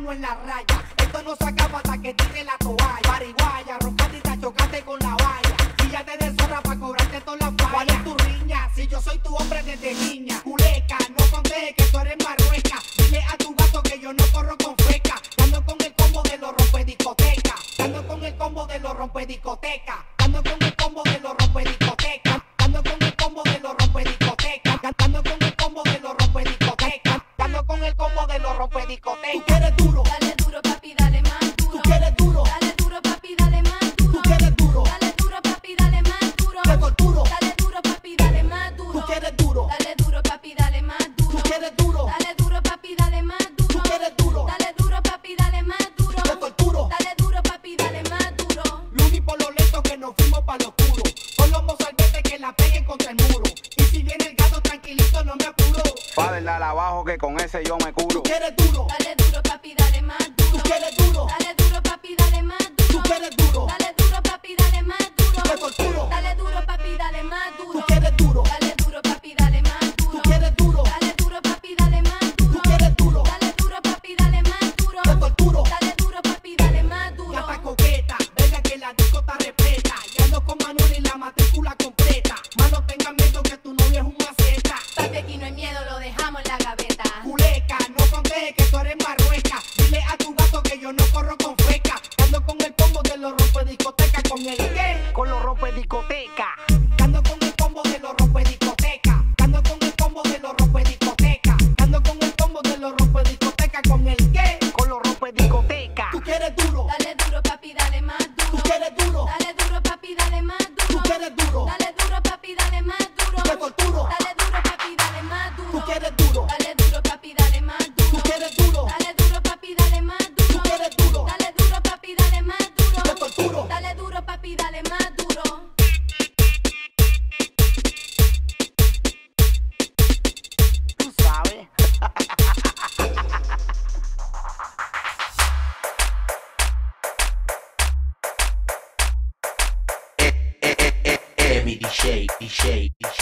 mano en la raya. Esto no se acaba hasta que tire la toalla. Pariguaya, roncadita, chocaste con la valla. Y ya te deshorra pa' cobrarte toda la falla. ¿Cuál es tu riña? Si yo soy tu hombre desde niña. Culeca, no conteje que tú eres marrueca. Dile a tu gato que yo no corro con feca. Ando con el combo de los rompediscoteca. Ando con el combo de los rompediscoteca. Ando con el combo de los rompediscoteca. Ando con el combo de los rompediscoteca. Ando con el combo de los rompediscoteca. Ando con el combo de los rompediscoteca. ¿Tú quieres duro? Dale duro, papi, dale más duro. ¿Tú quieres duro? Dale duro, papi, dale más duro. ¿Tú quieres duro? Dale duro, papi, dale más duro. Te torturo. Dale duro, papi, dale más duro. ¿Tú quieres duro? Dale duro, papi, dale más duro. ¿Tú quieres duro? Dale duro, papi, dale más duro. ¿Tú quieres duro? Dale duro, papi, dale más duro. Te torturo. Dale duro, papi, dale más duro. Luni por lo lento que nos fuimos pa' lo oscuro. Con los mozalbetes que la peguen contra el muro. Y si viene el gato tranquilito no me apuro. Pa' del dale abajo que con ese yo me ¿Tú curo. quieres duro? Dale duro, papi, dale más duro. ¿Tú quieres duro? Dale duro, papi, dale más duro. ¿Tú quieres duro? Dale duro, papi, dale más duro. Te torturo. Dale duro, papi, dale más duro. ¿Tú quieres duro? Dale duro, papi, dale más duro. ¿Tú quieres duro? Dale duro, papi, dale más duro. ¿Tú quieres duro? Dale duro, papi, dale más duro. Te torturo. Dale duro, papi, dale más duro. Ya está coqueta, venga que la disco está repleta. Y ando con Manuel y la matrícula completa. Mano, tengan miedo que tu novio es un maceta. Papi, aquí no hay miedo, lo dejamos en la gaveta. Culeca, no conteje que tú eres marrueca. Dile a tu gato que yo no corro con feca. Ando con el combo de los rompediscoteca. ¿Con el qué? Con los rompediscoteca. Ando con el combo de los rompediscoteca. Ando con el combo de los rompediscoteca. Ando con el combo de los rompediscoteca. ¿Con el qué? Con los rompediscoteca. ¿Tú quieres duro? Dale duro, papi, dale más duro. ¿Tú quieres duro? Dale duro, papi, dale más duro. ¿Tú quieres duro? Dale duro, papi, dale más duro. Te torturo. Dale duro, papi, dale más duro. ¿Tú quieres duro? Dale duro, papi, dale más duro. ¿Tú quieres duro? Dale duro, papi, dale más duro. ¿Tú quieres duro? Dale duro, papi, dale más duro. Te torturo. Dale duro, papi, dale más duro. Tú sabes. Emi DJ.